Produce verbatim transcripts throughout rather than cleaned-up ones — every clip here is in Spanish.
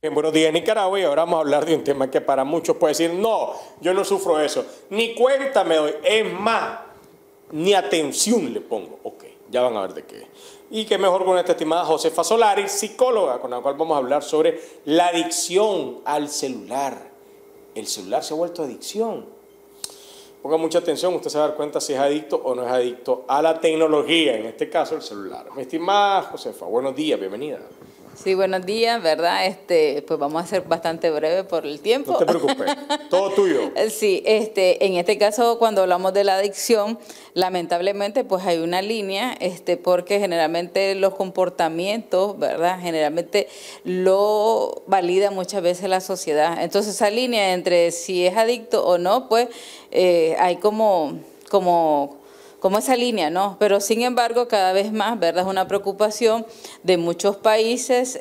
En Buenos Días Nicaragua, y ahora vamos a hablar de un tema que para muchos puede decir, no, yo no sufro eso, ni cuenta me doy, es más, ni atención le pongo. Ok, ya van a ver de qué. Y qué mejor con esta estimada Josefa Solari, psicóloga, con la cual vamos a hablar sobre la adicción al celular. El celular se ha vuelto adicción. Ponga mucha atención, usted se va a dar cuenta si es adicto o no es adicto a la tecnología, en este caso el celular. Mi estimada Josefa, buenos días, bienvenida. Sí, buenos días, ¿verdad? Este, pues vamos a ser bastante breve por el tiempo. No te preocupes, todo tuyo. Sí, este, en este caso, cuando hablamos de la adicción, lamentablemente, pues hay una línea, este, porque generalmente los comportamientos, ¿verdad? Generalmente lo valida muchas veces la sociedad. Entonces, esa línea entre si es adicto o no, pues eh, hay como, como como esa línea, ¿no? Pero sin embargo, cada vez más, ¿verdad? Es una preocupación de muchos países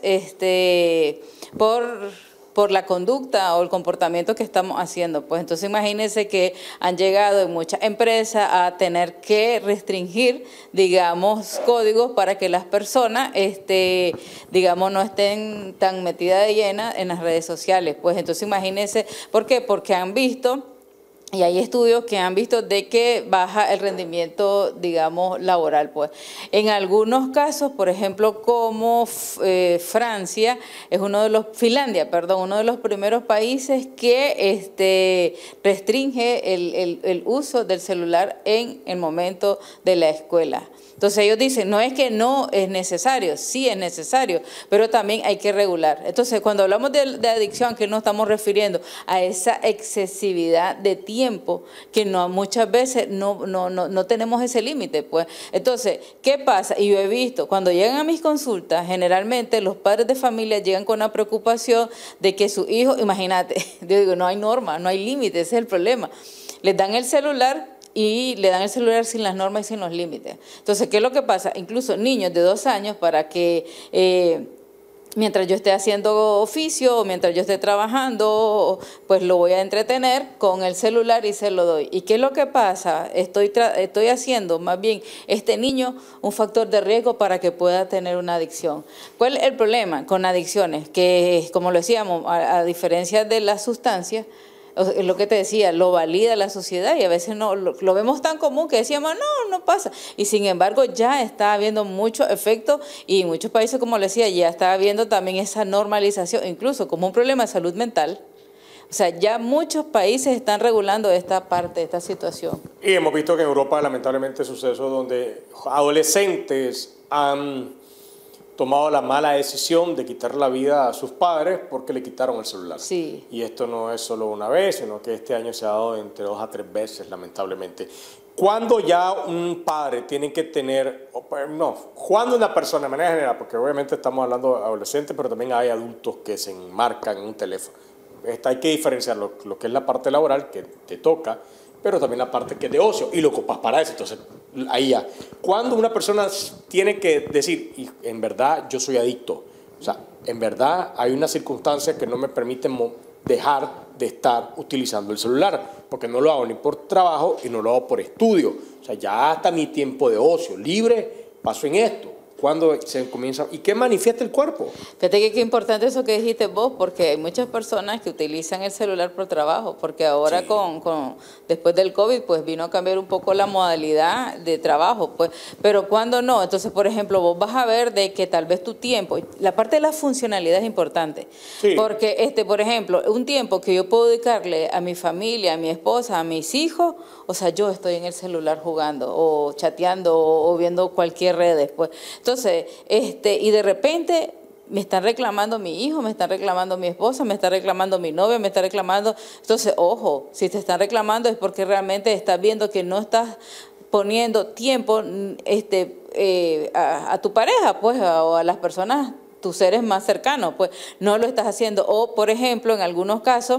este, por, por la conducta o el comportamiento que estamos haciendo. Pues entonces imagínense que han llegado en muchas empresas a tener que restringir, digamos, códigos para que las personas, este, digamos, no estén tan metidas de llena en las redes sociales. Pues entonces imagínense, ¿por qué? Porque han visto... Y hay estudios que han visto de que baja el rendimiento, digamos, laboral. Pues en algunos casos, por ejemplo, como eh, Francia, es uno de los, Finlandia, perdón, uno de los primeros países que este, restringe el, el, el uso del celular en el momento de la escuela. Entonces ellos dicen, no es que no es necesario, sí es necesario, pero también hay que regular. Entonces cuando hablamos de, de adicción, ¿qué nos estamos refiriendo? A esa excesividad de tiempo que no, muchas veces no, no, no, no tenemos ese límite. Pues. Entonces, ¿qué pasa? Y yo he visto, cuando llegan a mis consultas, generalmente los padres de familia llegan con la preocupación de que su hijo, imagínate, yo digo, no hay norma, no hay límite, ese es el problema. Les dan el celular y le dan el celular sin las normas y sin los límites. Entonces, ¿qué es lo que pasa? Incluso niños de dos años para que... Eh, mientras yo esté haciendo oficio o mientras yo esté trabajando, pues lo voy a entretener con el celular y se lo doy. ¿Y qué es lo que pasa? Estoy, estoy haciendo más bien este niño un factor de riesgo para que pueda tener una adicción. ¿Cuál es el problema con adicciones? Que, como lo decíamos, a, a diferencia de las sustancias, es lo que te decía, lo valida la sociedad y a veces no lo, lo vemos tan común que decíamos, no, no pasa. Y sin embargo ya está habiendo mucho efecto y en muchos países, como le decía, ya está habiendo también esa normalización, incluso como un problema de salud mental. O sea, ya muchos países están regulando esta parte, esta situación. Y hemos visto que en Europa lamentablemente sucesos donde adolescentes han tomado la mala decisión de quitar la vida a sus padres porque le quitaron el celular. Sí. Y esto no es solo una vez, sino que este año se ha dado entre dos a tres veces, lamentablemente. ¿Cuándo ya un padre tiene que tener, no, cuándo una persona de manera general, porque obviamente estamos hablando de adolescentes, pero también hay adultos que se enmarcan en un teléfono? Esta hay que diferenciar lo, lo que es la parte laboral que te toca, pero también la parte que es de ocio, y lo ocupas para eso. Entonces, ahí ya. Cuando una persona tiene que decir, y en verdad yo soy adicto, o sea, en verdad hay una circunstancia que no me permite dejar de estar utilizando el celular, porque no lo hago ni por trabajo y no lo hago por estudio. O sea, ya hasta mi tiempo de ocio libre paso en esto. ¿Cuándo se comienza? ¿Y qué manifiesta el cuerpo? Fíjate que qué importante eso que dijiste vos, porque hay muchas personas que utilizan el celular por trabajo, porque ahora sí. con, con después del COVID, pues vino a cambiar un poco la modalidad de trabajo, pues, pero cuando no, entonces, por ejemplo, vos vas a ver de que tal vez tu tiempo, la parte de la funcionalidad es importante, sí. porque, este, por ejemplo, un tiempo que yo puedo dedicarle a mi familia, a mi esposa, a mis hijos, o sea, yo estoy en el celular jugando, o chateando, o, o viendo cualquier red después. Entonces, Entonces, este, y de repente me están reclamando mi hijo, me están reclamando mi esposa, me está reclamando mi novia, me está reclamando. Entonces, ojo, si te están reclamando es porque realmente estás viendo que no estás poniendo tiempo este, eh, a, a tu pareja, pues, o a las personas, tus seres más cercanos, pues, no lo estás haciendo. O, por ejemplo, en algunos casos,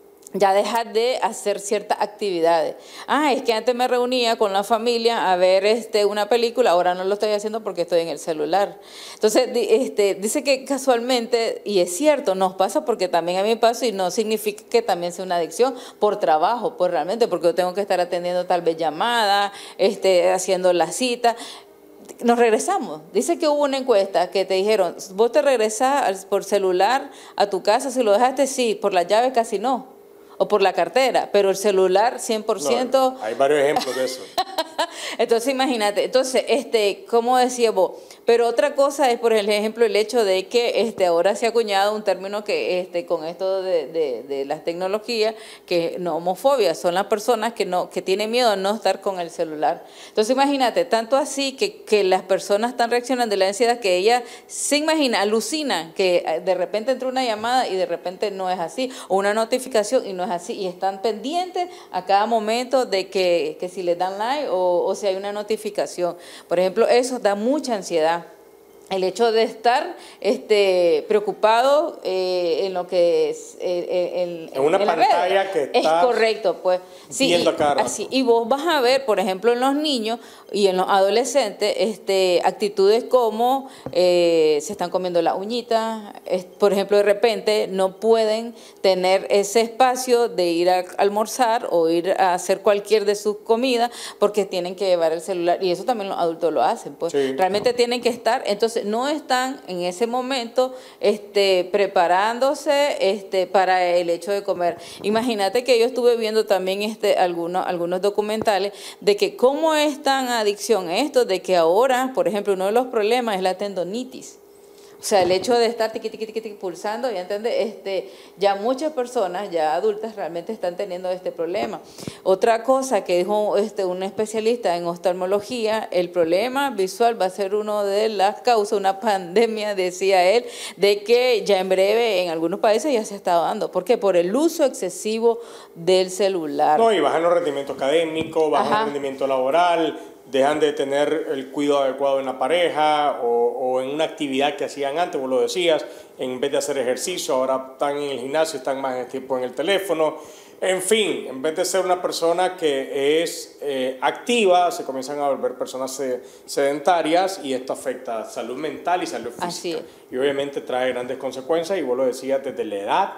ya dejar de hacer ciertas actividades. Ah, es que antes me reunía con la familia a ver este, una película, ahora no lo estoy haciendo porque estoy en el celular. Entonces, este, dice que casualmente, y es cierto, nos pasa porque también a mí me pasa y no significa que también sea una adicción por trabajo, pues realmente, porque yo tengo que estar atendiendo tal vez llamadas, este, haciendo la cita. nos regresamos. Dice que hubo una encuesta que te dijeron, vos te regresás por celular a tu casa, si lo dejaste, sí, por las llaves casi no, o por la cartera, pero el celular cien por ciento... No, hay varios ejemplos de eso. Entonces imagínate, entonces, este, como decía vos, pero otra cosa es, por ejemplo, el hecho de que este, ahora se ha acuñado un término que este, con esto de, de, de las tecnologías, que no homofobia, son las personas que no que tienen miedo a no estar con el celular. Entonces imagínate, tanto así que, que las personas están reaccionando de la ansiedad que ellas se imaginan, alucinan que de repente entra una llamada y de repente no es así, o una notificación y no es así, y están pendientes a cada momento de que, que si les dan like o, o si hay una notificación. Por ejemplo, eso da mucha ansiedad. El hecho de estar este, preocupado eh, en lo que es eh, en, en una en pantalla que es correcto, pues sí, viendo a cada rato. Así, y vos vas a ver, por ejemplo, en los niños y en los adolescentes, este, actitudes como eh, se están comiendo la uñita, es, por ejemplo, de repente no pueden tener ese espacio de ir a almorzar o ir a hacer cualquier de sus comidas porque tienen que llevar el celular, y eso también los adultos lo hacen, pues sí, realmente no. tienen que estar, entonces no están en ese momento este, preparándose este, para el hecho de comer. Imagínate que yo estuve viendo también este, algunos, algunos documentales de que cómo es tan adicción esto, de que ahora, por ejemplo, uno de los problemas es la tendonitis. O sea, el hecho de estar tiqui, tiqui, tiqui, tiqui, pulsando, ya entiendes, este, ya muchas personas, ya adultas, realmente están teniendo este problema. Otra cosa que dijo este, un especialista en oftalmología, el problema visual va a ser una de las causas, una pandemia, decía él, de que ya en breve en algunos países ya se está dando. ¿Por qué? Por el uso excesivo del celular. No, y bajan los rendimientos académicos, bajan Ajá. el rendimiento laboral, dejan de tener el cuidado adecuado en la pareja o, o en una actividad que hacían antes, vos lo decías, en vez de hacer ejercicio, ahora están en el gimnasio, están más tiempo en el teléfono. En fin, en vez de ser una persona que es eh, activa, se comienzan a volver personas sedentarias y esto afecta salud mental y salud física. Así es. Y obviamente trae grandes consecuencias y vos lo decías desde la edad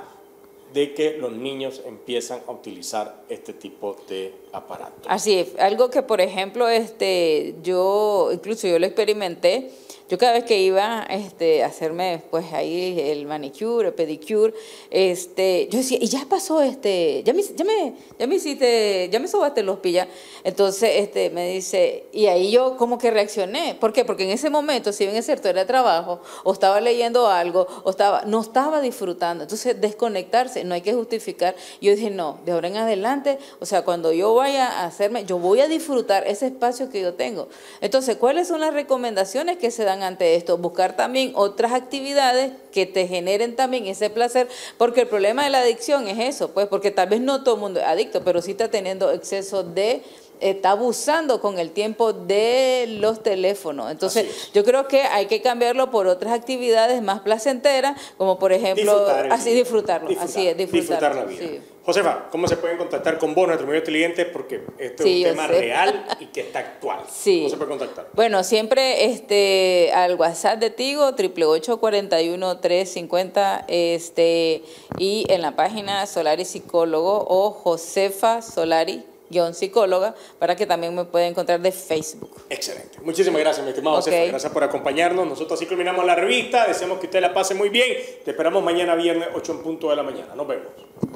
de que los niños empiezan a utilizar este tipo de aparatos. Así es, algo que por ejemplo este, yo, incluso yo lo experimenté, yo cada vez que iba este, a hacerme pues ahí el manicure, el pedicure, este, yo decía, y ya pasó, este, ya me, ya me, ya me hiciste, ya me sobaste los pillas. Entonces este, me dice, y ahí yo como que reaccioné. ¿Por qué? Porque en ese momento, si bien es cierto, era trabajo, o estaba leyendo algo, o estaba, no estaba disfrutando. Entonces desconectarse, no hay que justificar. Yo dije, no, de ahora en adelante, o sea, cuando yo vaya a hacerme, yo voy a disfrutar ese espacio que yo tengo. Entonces, ¿cuáles son las recomendaciones que se dan ante esto? Buscar también otras actividades que te generen también ese placer, porque el problema de la adicción es eso, pues, porque tal vez no todo el mundo es adicto, pero sí está teniendo exceso de, está abusando con el tiempo de los teléfonos. Entonces, yo creo que hay que cambiarlo por otras actividades más placenteras, como por ejemplo, disfrutar, así disfrutarlo, disfrutar, así es, disfrutar la vida. Sí. Josefa, ¿cómo se pueden contactar con vos, nuestro medio cliente? Porque este sí, es un tema sé. real y que está actual. Sí. ¿Cómo se puede contactar? Bueno, siempre este, al WhatsApp de Tigo, ocho ocho ocho, cuatro uno, tres cinco cero, este, y en la página Solari Psicólogo o Josefa Solari guión psicóloga, para que también me pueda encontrar de Facebook. Excelente. Muchísimas gracias, mi estimado Okay. Josefa. Gracias por acompañarnos. Nosotros así culminamos la revista. Deseamos que usted la pase muy bien. Te esperamos mañana viernes, ocho en punto de la mañana. Nos vemos.